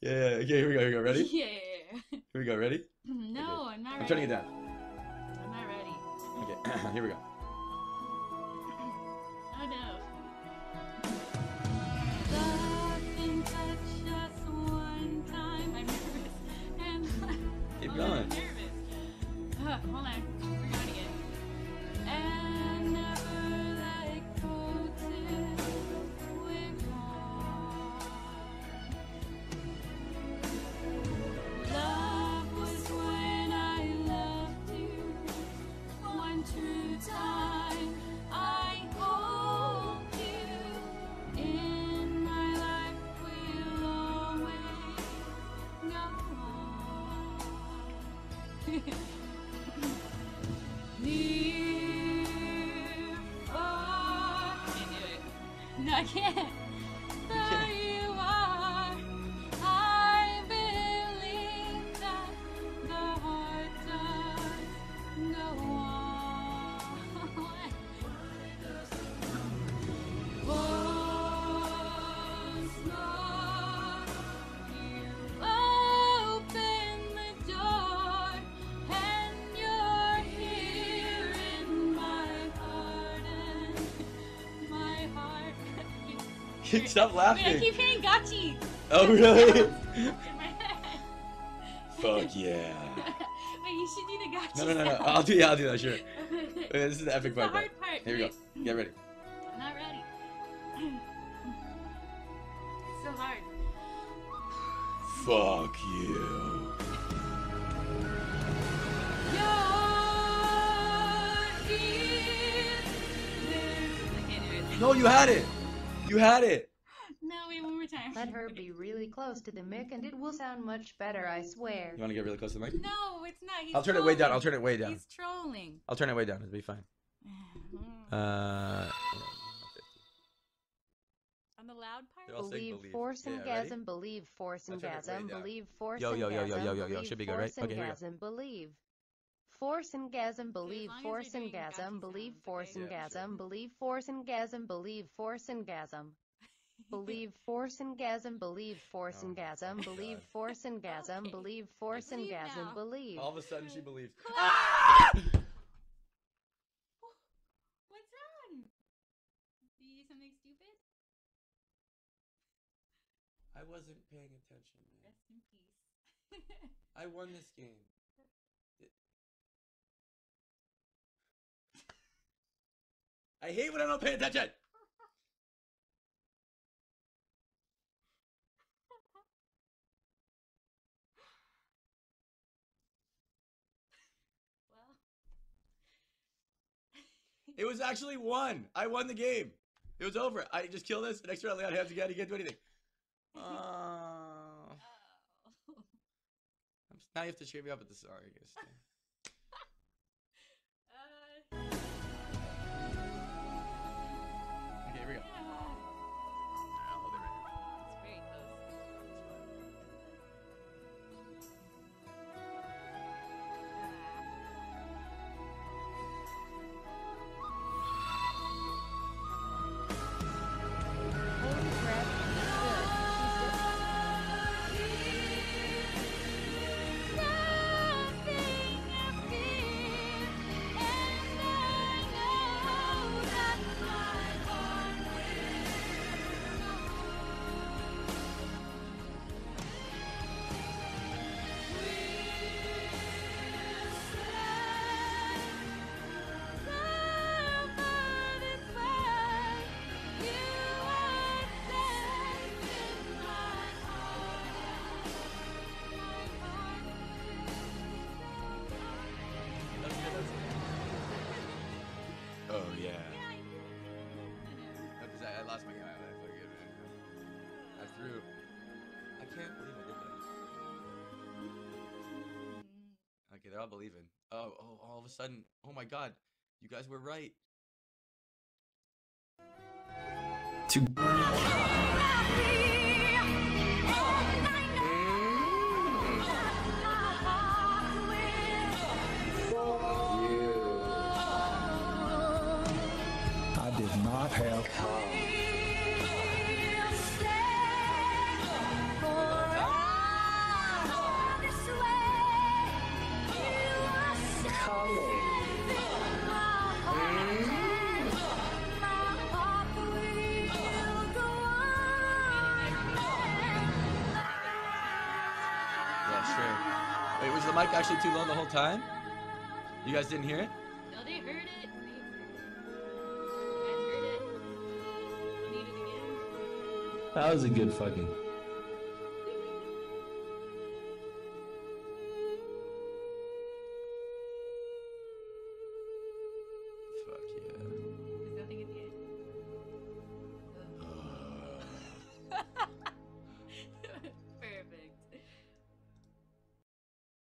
Yeah, yeah. Okay, here we go. Here we go. Ready? Yeah. Here we go. Ready? No, Okay. I'm not ready. I'm turning it down. I'm not ready. Okay, here we go. Oh no. Love can touch us one time. I'm nervous. And Keep I'm going. nervous. Hold on. We're going again. And never let go till we're gone. Love was when I loved you. One true time. I hold you in my life. Will always go on. Near, far. Can't do it. No, I can't. There you are. I believe that the heart does go on. Once more, you open the door, and you're here in my heart, and my heart. Stop Wait, I laughing. keep hearing gotchi Oh, really? in my head. Fuck yeah. Wait, you should do the gotchi. No. sound. I'll do that, sure. Wait, this is the epic It's the part. hard part. Here we go. Wait. Get ready. I'm not ready. It's so hard. Fuck you. You're here. I can't do it. No, you had it. You had it. No, wait, one more time. Let her be really close to the mic and it will sound much better, I swear. You want to get really close to the mic? No, it's not. He's I'll turn it way down. trolling. I'll turn it way down. He's trolling. I'll turn it way down. It'll be fine. On the loud part? They're all saying Believe believe. force Yeah, orgasm, ready? believe force I'll turn it way orgasm, down. believe force Yo, yo, yo, yo, orgasm, yo, yo, yo. believe Should be good, right? force Okay, here we go. orgasm, believe. Force orgasm, believe long as force you're doing orgasm, gotchi believe sounds, force okay? Yeah, orgasm, sure. believe force orgasm, believe force orgasm. Believe force orgasm, believe force Oh my orgasm, fucking believe God. force orgasm, Okay. believe force believe orgasm, now. believe. All of a sudden, she believed. What's wrong? Did you do something stupid? I wasn't paying attention, man. Rest in peace. I won this game. I hate when I don't pay attention. Well. It was actually won. I won the game. It was over. I just kill this. Next round, lay out hands again. You can't do anything. Oh. Now you have to cheer me up at the song, I guess. Okay, here we go. I'll hold it right here. It's very close. Holy crap, Oh, yeah. I lost my game. I fucking I threw. I can't believe I did that. Okay, they're all believing. Oh, all of a sudden. Oh my god. You guys were right. I did not have. the mic actually too low the whole time? You guys didn't hear it? No, they heard it. You guys heard it. You need it again? That was a good fucking. Fuck yeah.